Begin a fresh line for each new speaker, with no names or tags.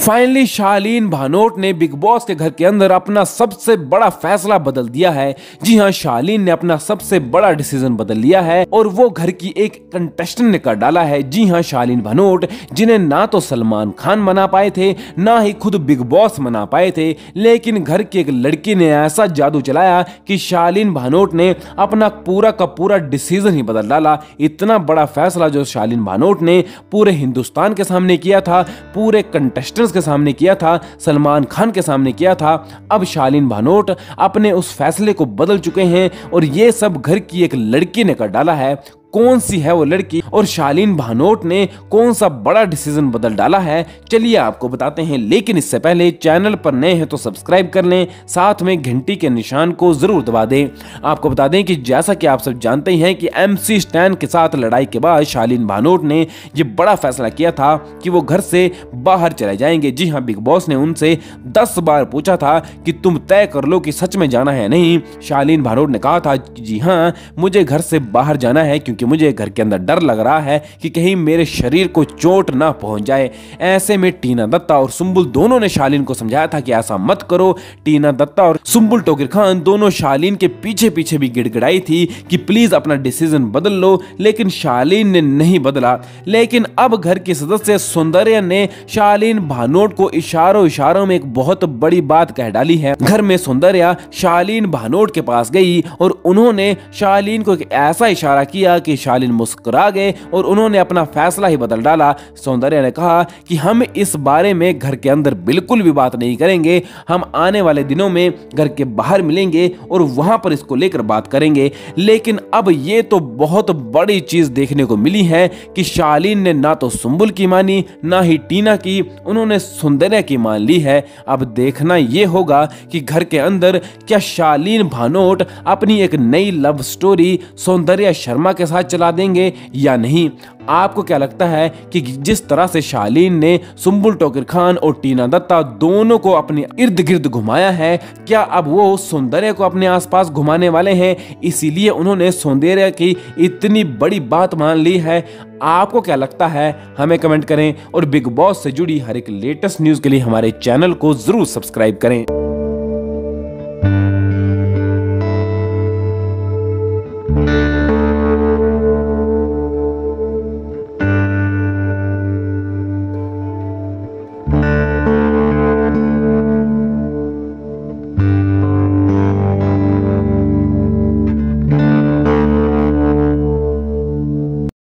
Finally शालीन भानोट ने big boss के घर के अंदर अपना सबसे बड़ा फैसला बदल दिया है। जी हां, शालीन ने अपना सबसे बड़ा डिसीजन बदल लिया है और वो घर की एक कंटेस्टेंट ने कर डाला है। जी हां, शालीन भानोट, जिन्हें ना तो सलमान खान मना पाए थे, ना ही खुद बिग बॉस मना पाए थे, लेकिन घर की एक लड़की ने ऐसा जादू चलाया कि शालीन भानोट ने अपना पूरा का पूरा डिसीजन ही बदल डाला। इतना बड़ा फैसला जो शालीन भानोट ने पूरे हिंदुस्तान के सामने किया था, पूरे कंटेस्टेंट्स के सामने किया था, सलमान खान के सामने किया था, अब शालीन भानोट अपने उस फैसले को बदल चुके हैं और ये सब घर की एक लड़की ने कर डाला है। कौन सी है वो लड़की और शालीन भानोट ने कौन सा बड़ा डिसीजन बदल डाला है, चलिए आपको बताते हैं। लेकिन इससे पहले चैनल पर नए हैं तो सब्सक्राइब कर लें, साथ में घंटी के निशान को जरूर दबा दें। आपको बता दें कि जैसा कि आप सब जानते हैं कि MC स्टैन के साथ लड़ाई के बाद शालीन भानोट ने ये बड़ा फैसला किया था कि वो घर से बाहर चले जाएंगे। जी हाँ, बिग बॉस ने उनसे 10 बार पूछा था कि तुम तय कर लो कि सच में जाना है नहीं। शालीन भानोट ने कहा था कि जी हाँ, मुझे घर से बाहर जाना है क्योंकि मुझे घर के अंदर डर लग रहा है कि कहीं मेरे शरीर को चोट ना पहुंच जाए। ऐसे में टीना दत्ता और सुंबुल दोनों ने शालीन को समझाया था कि ऐसा मत करो। टीना दत्ता और सुंबुल टोकिर खान दोनों शालीन के पीछे पीछे भी गिड़गिड़ाई थी कि प्लीज अपना डिसीजन बदल लो, लेकिन शालीन ने नहीं बदला। लेकिन अब घर के सदस्य सौंदर्या ने शालीन भानोट को इशारों इशारों में एक बहुत बड़ी बात कह डाली है। घर में सौंदर्या शालीन भानोट के पास गई और उन्होंने शालीन को एक ऐसा इशारा किया कि शालीन मुस्कुरा गए और उन्होंने अपना फैसला ही बदल डाला। सौंदर्या ने कहा कि हम इस बारे में घर के अंदर बिल्कुल भी बात नहीं करेंगे, हम आने वाले दिनों में घर के बाहर मिलेंगे और वहां पर इसको लेकर बात करेंगे। लेकिन अब ये तो बहुत बड़ी चीज देखने को मिली है कि शालीन ने ना तो सुंबुल की मानी ना ही टीना की, उन्होंने सौंदर्या की मान ली है। अब देखना यह होगा कि घर के अंदर क्या शालीन भानोट अपनी एक नई लव स्टोरी सौंदर्या शर्मा के साथ चला देंगे या नहीं। आपको क्या लगता है कि जिस तरह से शालीन ने सुंबुल टोकिर खान और टीना दत्ता दोनों को अपने इर्द गिर्द घुमाया है, क्या अब वो सौंदर्या को अपने आसपास घुमाने वाले हैं, इसीलिए उन्होंने सौंदर्या की इतनी बड़ी बात मान ली है? आपको क्या लगता है, हमें कमेंट करें और बिग बॉस से जुड़ी हर एक लेटेस्ट न्यूज के लिए हमारे चैनल को जरूर सब्सक्राइब करें।